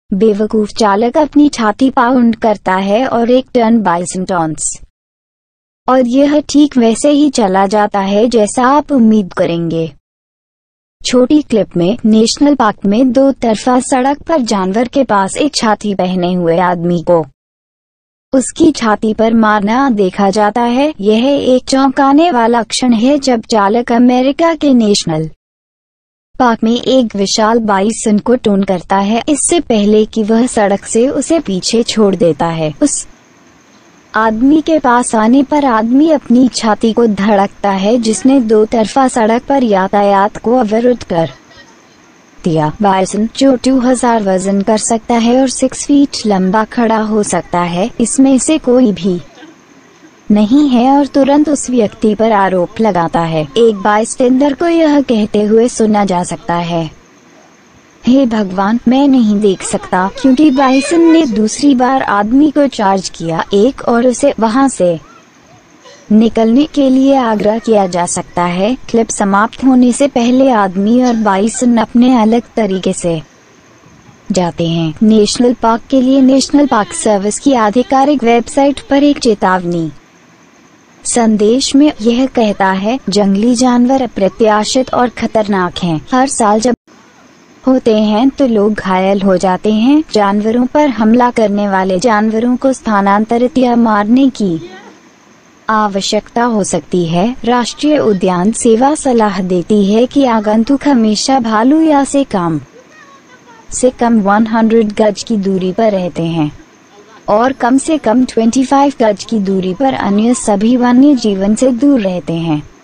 बेवकूफ चालक अपनी छाती पाउंड करता है और 1 टन बाइसन taunts। और यह ठीक वैसे ही चला जाता है जैसा आप उम्मीद करेंगे। छोटी क्लिप में नेशनल पार्क में 2 तरफा सड़क पर जानवर के पास एक छाती पहने हुए आदमी को उसकी छाती पर मारना देखा जाता है। यह एक चौंकाने वाला क्षण है जब चालक अमेरिका के नेशनल पार्क में एक विशाल बाइसन को टोन करता है, इससे पहले कि वह सड़क से उसे पीछे छोड़ देता है। उस आदमी के पास आने पर आदमी अपनी छाती को धड़कता है जिसने 2 तरफा सड़क पर यातायात को अवरुद्ध कर दिया। बाइसन, जो 2000 वजन कर सकता है और 6 फीट लंबा खड़ा हो सकता है, इसमें से कोई भी नहीं है और तुरंत उस व्यक्ति पर आरोप लगाता है। एक बाइस्टेंडर को यह कहते हुए सुना जा सकता है, हे भगवान, मैं नहीं देख सकता, क्योंकि बाइसन ने दूसरी बार आदमी को चार्ज किया। एक और उसे वहां से निकलने के लिए आग्रह किया जा सकता है। क्लिप समाप्त होने से पहले आदमी और बाइसन अपने अलग तरीके से जाते हैं। नेशनल पार्क के लिए नेशनल पार्क सर्विस की आधिकारिक वेबसाइट पर एक चेतावनी संदेश में यह कहता है, जंगली जानवर अप्रत्याशित और खतरनाक हैं। हर साल जब होते हैं तो लोग घायल हो जाते हैं। जानवरों पर हमला करने वाले जानवरों को स्थानांतरित या मारने की आवश्यकता हो सकती है। राष्ट्रीय उद्यान सेवा सलाह देती है कि आगंतुक हमेशा भालू या से कम 100 गज की दूरी पर रहते हैं और कम से कम 25 गज की दूरी पर अन्य सभी वन्य जीवन से दूर रहते हैं।